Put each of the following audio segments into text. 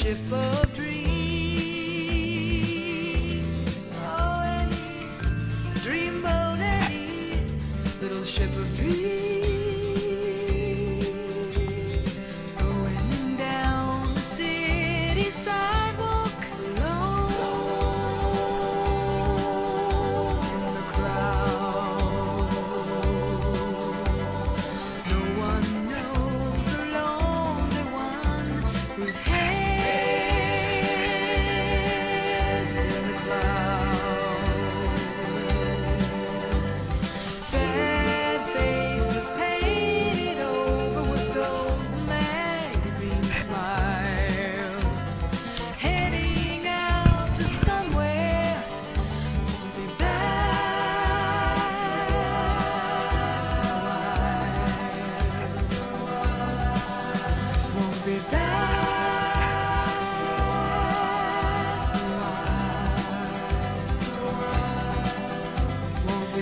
ship of dreams. Oh, Annie, dreamboat Annie, little ship of dreams. Going down the city sidewalk alone in the crowds. No one knows the lonely one whose head's in the clouds. Sad faces painted over with those magazine smiles, heading out to somewhere, won't be back won't be won't be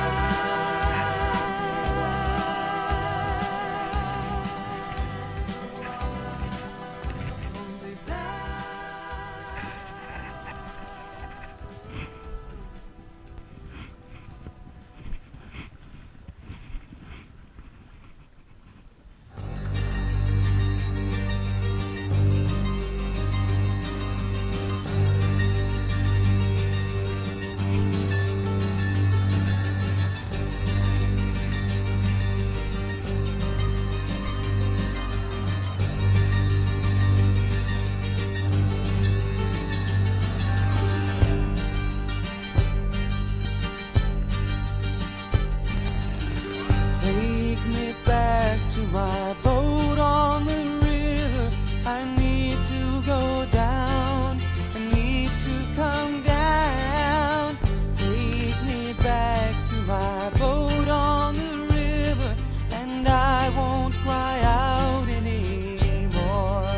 Take me back to my boat on the river. I need to go down. I need to come down. Take me back to my boat on the river, and I won't cry out anymore.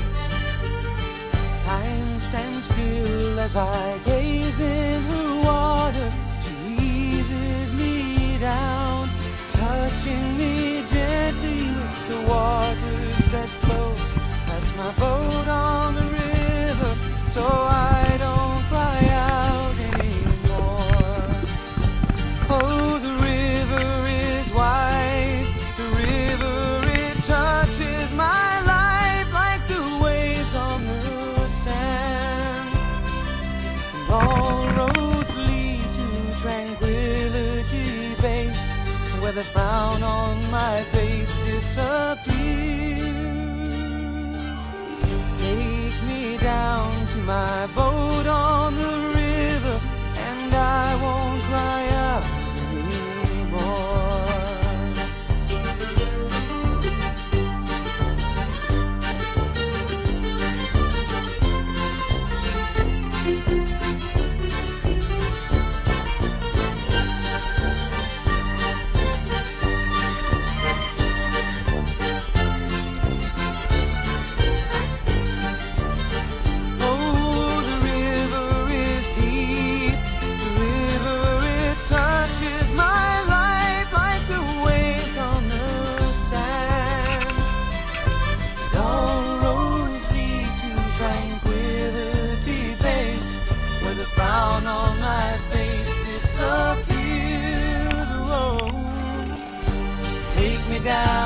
Time stands still as I gaze in her water. She eases me down, touching me gently with the waters that flow past my boat on the river, so I don't cry out anymore. Oh, the river is wise, the river, it touches my life like the waves on the sand. And all roads lead to Tranquility Base, where the frown on my face disappears. Take me down to my boat on the river, and I won't cry out anymore. Oh, the river is deep, the river, it touches my life like the waves on the sand. And all roads lead to Tranquility Base, where the frown on my face disappears. Oh, take me down